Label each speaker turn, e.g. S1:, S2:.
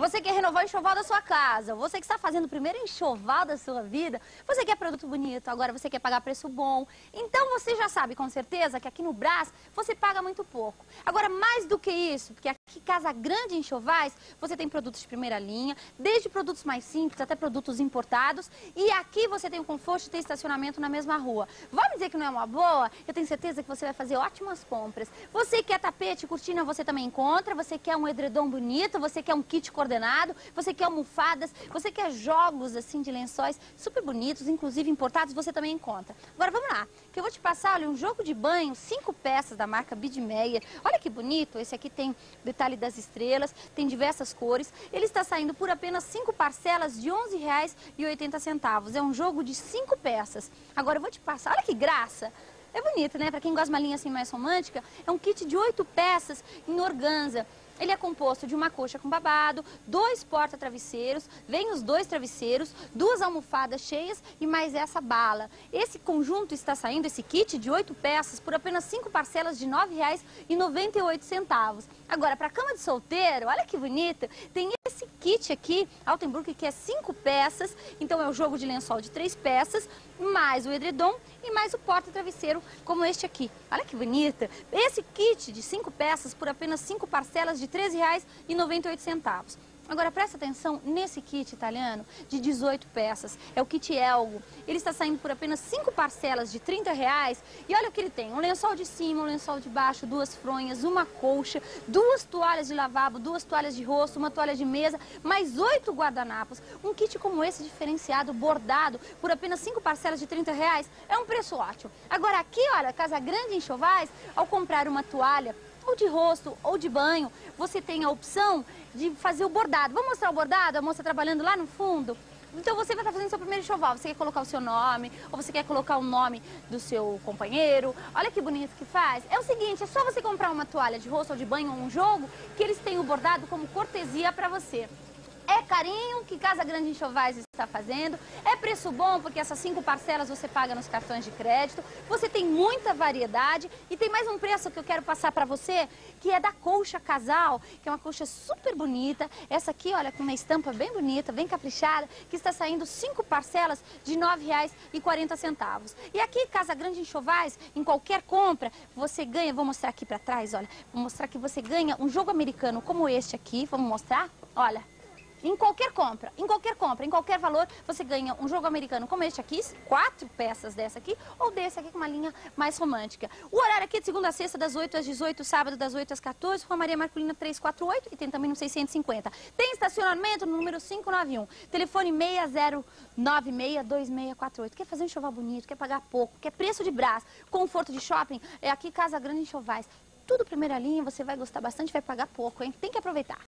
S1: Você quer renovar o enxoval da sua casa, você que está fazendo o primeiro enxoval da sua vida, você quer produto bonito, agora você quer pagar preço bom. Então você já sabe com certeza que aqui no Brás você paga muito pouco. Agora, mais do que isso, porque aqui Casa Grande Enxovais, você tem produtos de primeira linha, desde produtos mais simples até produtos importados. E aqui você tem o conforto de ter estacionamento na mesma rua. Vamos dizer que não é uma boa? Eu tenho certeza que você vai fazer ótimas compras. Você quer tapete, cortina, você também encontra. Você quer um edredom bonito, você quer um kit coordenado, você quer almofadas, você quer jogos assim de lençóis super bonitos, inclusive importados, você também encontra. Agora vamos lá, que eu vou te passar, olha, um jogo de banho, 5 peças da marca Bidmeyer. Olha que bonito, esse aqui tem detalhe das estrelas, tem diversas cores. Ele está saindo por apenas 5 parcelas de R$ 11,80. É um jogo de 5 peças. Agora eu vou te passar, olha que graça. É bonito, né? Para quem gosta de uma linha assim mais romântica, é um kit de 8 peças em organza. Ele é composto de uma coxa com babado, 2 porta-travesseiros, vem os 2 travesseiros, 2 almofadas cheias e mais essa bala. Esse conjunto está saindo, esse kit de 8 peças, por apenas 5 parcelas de R$ 9,98. Agora, para cama de solteiro, olha que bonito, tem esse kit aqui, Altenburg, que é 5 peças, então é o jogo de lençol de 3 peças, mais o edredom e mais o porta-travesseiro, como este aqui. Olha que bonita. Esse kit de 5 peças por apenas 5 parcelas de R$ 13,98. Agora presta atenção nesse kit italiano de 18 peças, é o kit Elgo. Ele está saindo por apenas 5 parcelas de R$ 30 e olha o que ele tem, um lençol de cima, um lençol de baixo, 2 fronhas, uma colcha, 2 toalhas de lavabo, 2 toalhas de rosto, uma toalha de mesa, mais 8 guardanapos. Um kit como esse diferenciado, bordado, por apenas 5 parcelas de R$ 30 é um preço ótimo. Agora aqui, olha, Casa Grande Enxovais, ao comprar uma toalha, ou de rosto, ou de banho, você tem a opção de fazer o bordado. Vamos mostrar o bordado? A moça trabalhando lá no fundo? Então você vai estar fazendo seu primeiro enxoval. Você quer colocar o seu nome, ou você quer colocar o nome do seu companheiro. Olha que bonito que faz. É o seguinte, é só você comprar uma toalha de rosto ou de banho ou um jogo, que eles têm o bordado como cortesia para você. É carinho que Casa Grande Enxovais está fazendo, é preço bom porque essas 5 parcelas você paga nos cartões de crédito, você tem muita variedade e tem mais um preço que eu quero passar para você, que é da colcha casal, que é uma colcha super bonita, essa aqui, olha, com uma estampa bem bonita, bem caprichada, que está saindo 5 parcelas de R$ 9,40. E aqui, Casa Grande Enxovais, em qualquer compra, você ganha, vou mostrar aqui para trás, olha, vou mostrar que você ganha um jogo americano como este aqui, vamos mostrar? Olha. Em qualquer compra, em qualquer valor, você ganha um jogo americano como este aqui, 4 peças dessa aqui, ou desse aqui com uma linha mais romântica. O horário aqui é de segunda a sexta, das 8 às 18, sábado das 8 às 14, Rua Maria Marculina 348 e tem também no 650. Tem estacionamento no número 591, telefone 60962648. Quer fazer um enxoval bonito, quer pagar pouco, quer preço de Brás, conforto de shopping, é aqui Casa Grande Enxovais. Tudo primeira linha, você vai gostar bastante, vai pagar pouco, hein? Tem que aproveitar.